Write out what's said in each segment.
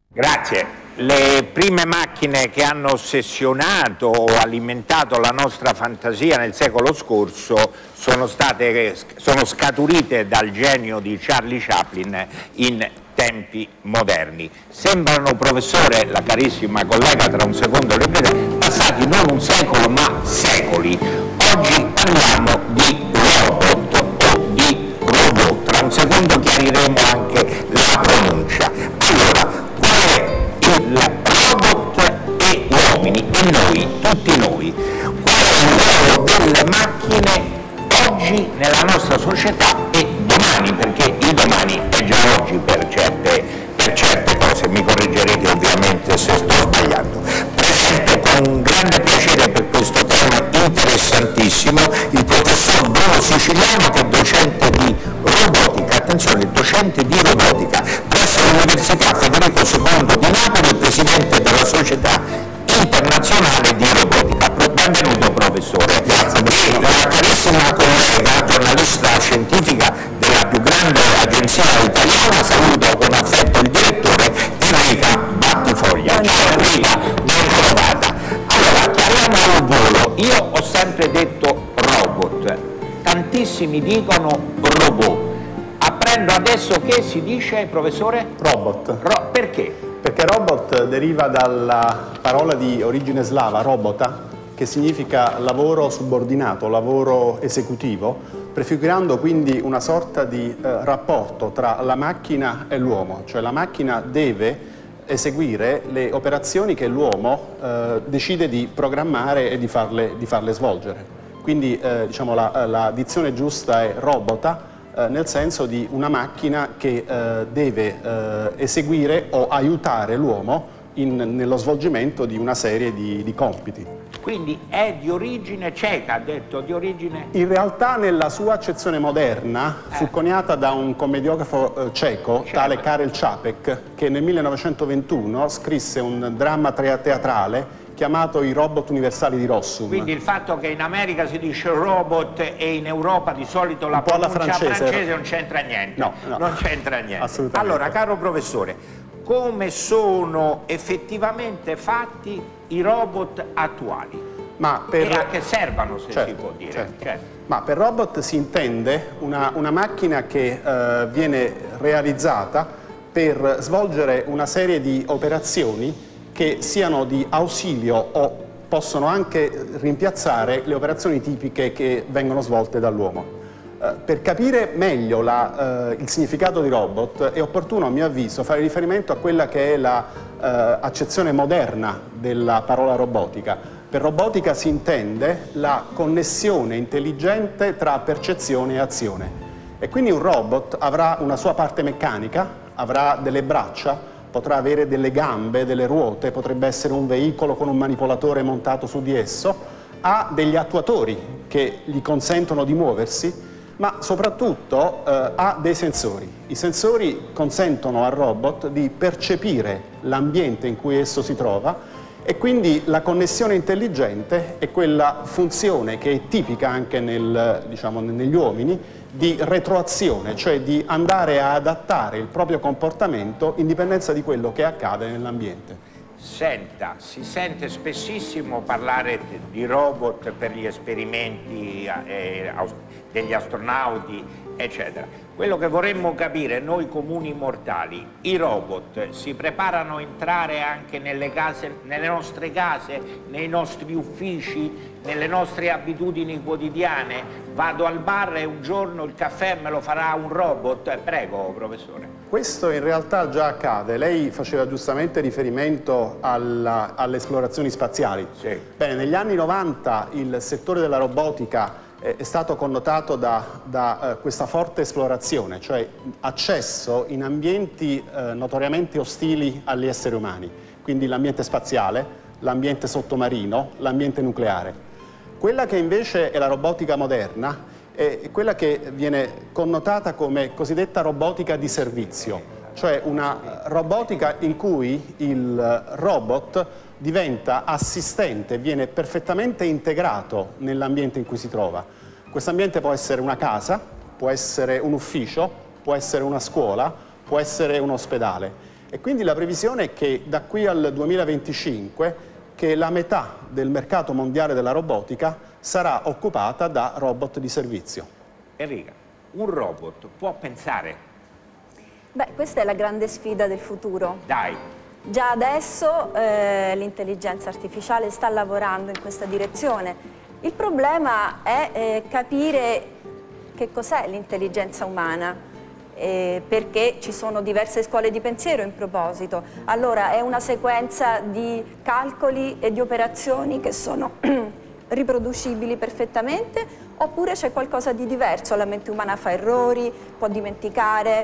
Grazie. Le prime macchine che hanno ossessionato o alimentato la nostra fantasia nel secolo scorso sono scaturite dal genio di Charlie Chaplin in tempi moderni. Sembrano, professore, la carissima collega tra un secondo le prende, passati non un secolo ma secoli. Oggi parliamo di robot o di robot, tra un secondo chiariremo anche la pronuncia. Allora, qual è il robot e uomini, e noi, tutti noi? Qual è il ruolo delle macchine oggi nella nostra società e domani, perché il domani è già oggi per certe cose, mi correggerete ovviamente se sto sbagliando. Presento con grande piacere per questo tema interessantissimo il professor Bruno Siciliano, che è docente di robotica, attenzione, docente di robotica presso l'Università Federico II di Napoli e presidente della Società Internazionale di Robotica. Benvenuto, professore. Grazie. E la carissima collega, giornalista scientifica della più grande agenzia italiana, saluto con affetto il direttore Enrica Battifoglia. Ciao Enrica, ben trovata. Allora, chiariamo al volo. Io ho sempre detto robot, tantissimi dicono robot. Apprendo adesso che si dice, professore? Robot. Perché? Perché robot deriva dalla parola di origine slava, robota, che significa lavoro subordinato, lavoro esecutivo, prefigurando quindi una sorta di rapporto tra la macchina e l'uomo, cioè la macchina deve eseguire le operazioni che l'uomo decide di programmare e di farle svolgere. Quindi diciamo, la dizione giusta è robota, nel senso di una macchina che deve eseguire o aiutare l'uomo nello svolgimento di una serie di compiti. Quindi è di origine ceca, ha detto, di origine... In realtà nella sua accezione moderna fu coniata da un commediografo ceco, tale Karel Čapek, che nel 1921 scrisse un dramma teatrale chiamato I robot universali di Rossum. Quindi il fatto che in America si dice robot e in Europa di solito la pronuncia francese non c'entra niente. No, non c'entra niente. Assolutamente. Allora, caro professore, come sono effettivamente fatti i robot attuali? E a che servono, se si può dire? Certo. Ma per robot si intende una macchina che viene realizzata per svolgere una serie di operazioni che siano di ausilio o possono anche rimpiazzare le operazioni tipiche che vengono svolte dall'uomo. Per capire meglio il significato di robot è opportuno, a mio avviso, fare riferimento a quella che è l'accezione moderna della parola robotica. Per robotica si intende la connessione intelligente tra percezione e azione. E quindi un robot avrà una sua parte meccanica, avrà delle braccia, potrà avere delle gambe, delle ruote, potrebbe essere un veicolo con un manipolatore montato su di esso, ha degli attuatori che gli consentono di muoversi, ma soprattutto ha dei sensori. I sensori consentono al robot di percepire l'ambiente in cui esso si trova e quindi la connessione intelligente è quella funzione che è tipica anche negli uomini di retroazione, cioè di andare a adattare il proprio comportamento in dipendenza di quello che accade nell'ambiente. Senta, si sente spessissimo parlare di robot per gli esperimenti degli astronauti, eccetera. Quello che vorremmo capire noi comuni mortali, i robot si preparano a entrare anche nelle nostre case, nei nostri uffici, nelle nostre abitudini quotidiane? Vado al bar e un giorno il caffè me lo farà un robot? Prego, professore. Questo in realtà già accade. Lei faceva giustamente riferimento alle esplorazioni spaziali. Sì. Bene, negli anni 90 il settore della robotica è stato connotato da questa forte esplorazione, cioè accesso in ambienti notoriamente ostili agli esseri umani, quindi l'ambiente spaziale, l'ambiente sottomarino, l'ambiente nucleare. Quella che invece è la robotica moderna è quella che viene connotata come cosiddetta robotica di servizio, cioè una robotica in cui il robot diventa assistente, viene perfettamente integrato nell'ambiente in cui si trova. Questo ambiente può essere una casa, può essere un ufficio, può essere una scuola, può essere un ospedale. E quindi la previsione è che da qui al 2025 che la metà del mercato mondiale della robotica sarà occupata da robot di servizio. Enrica, un robot può pensare? Beh, questa è la grande sfida del futuro. Dai. Già adesso l'intelligenza artificiale sta lavorando in questa direzione. Il problema è capire che cos'è l'intelligenza umana. Perché ci sono diverse scuole di pensiero in proposito. Allora, è una sequenza di calcoli e di operazioni che sono riproducibili perfettamente, oppure c'è qualcosa di diverso, la mente umana fa errori, può dimenticare,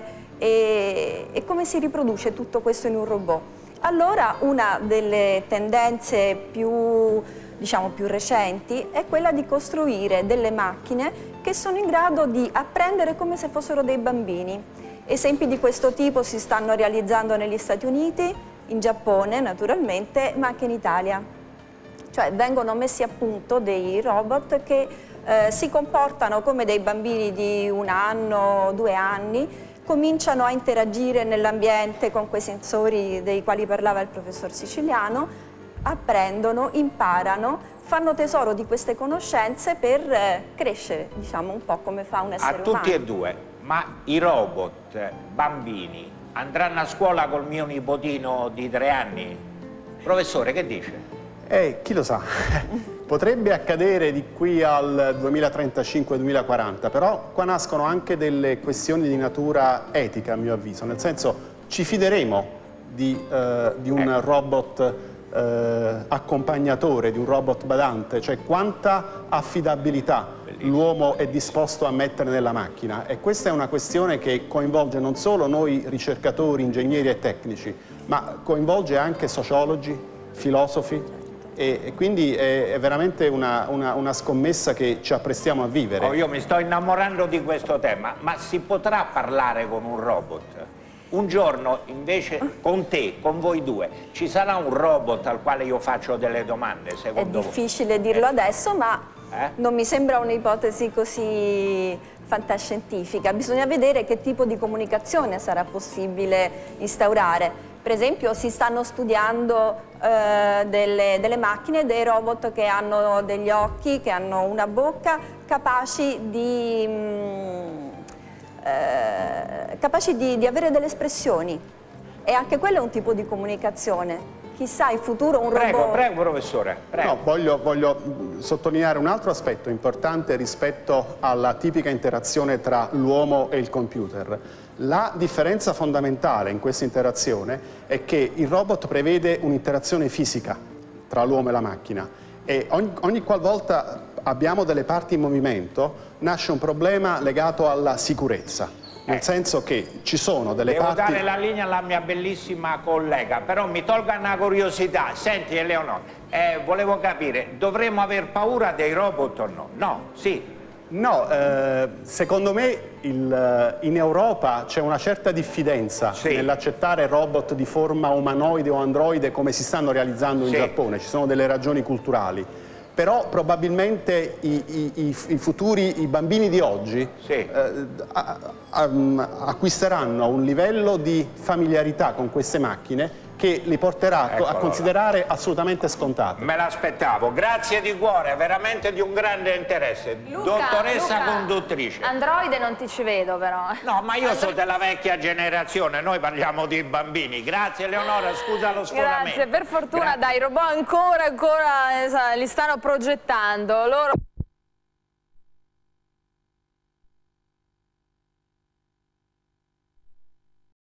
e come si riproduce tutto questo in un robot? Allora, una delle tendenze più recenti è quella di costruire delle macchine che sono in grado di apprendere come se fossero dei bambini. Esempi di questo tipo si stanno realizzando negli Stati Uniti, in Giappone naturalmente, ma anche in Italia. Cioè vengono messi a punto dei robot che si comportano come dei bambini di 1 anno, 2 anni, cominciano a interagire nell'ambiente con quei sensori dei quali parlava il professor Siciliano, apprendono, imparano, fanno tesoro di queste conoscenze per crescere, diciamo, un po' come fa un essere umano. A tutti e due, ma i robot bambini andranno a scuola col mio nipotino di 3 anni? Professore, che dice? Chi lo sa? Potrebbe accadere di qui al 2035-2040, però qua nascono anche delle questioni di natura etica, a mio avviso, nel senso ci fideremo di un robot accompagnatore, di un robot badante, cioè quanta affidabilità l'uomo è disposto a mettere nella macchina, e questa è una questione che coinvolge non solo noi ricercatori, ingegneri e tecnici, ma coinvolge anche sociologi, filosofi, e quindi è veramente una scommessa che ci apprestiamo a vivere. Io mi sto innamorando di questo tema, ma si potrà parlare con un robot? Un giorno invece con te, con voi due, ci sarà un robot al quale io faccio delle domande, secondo voi? È difficile dirlo adesso, ma non mi sembra un'ipotesi così fantascientifica. Bisogna vedere che tipo di comunicazione sarà possibile instaurare. Per esempio si stanno studiando delle macchine, dei robot che hanno degli occhi, che hanno una bocca, capaci di avere delle espressioni, e anche quello è un tipo di comunicazione. Chissà, in futuro un robot... Prego, professore. Prego. No, voglio sottolineare un altro aspetto importante rispetto alla tipica interazione tra l'uomo e il computer. La differenza fondamentale in questa interazione è che il robot prevede un'interazione fisica tra l'uomo e la macchina, e ogni qualvolta abbiamo delle parti in movimento nasce un problema legato alla sicurezza. Nel senso che ci sono delle parti... Devo dare la linea alla mia bellissima collega, però mi tolga una curiosità. Senti Eleonora, volevo capire, dovremmo aver paura dei robot o no? No, sì. No, secondo me in Europa c'è una certa diffidenza nell'accettare robot di forma umanoide o androide come si stanno realizzando in Giappone. Ci sono delle ragioni culturali. Però probabilmente i bambini di oggi acquisteranno un livello di familiarità con queste macchine che li porterà a considerare assolutamente scontate. Me l'aspettavo, grazie di cuore, veramente di un grande interesse. Dottoressa conduttrice. Androide non ti ci vedo però. No, ma io sono della vecchia generazione, noi parliamo di bambini. Grazie Eleonora, scusa lo sforamento. Grazie, per fortuna dai, i robot ancora li stanno progettando. Loro...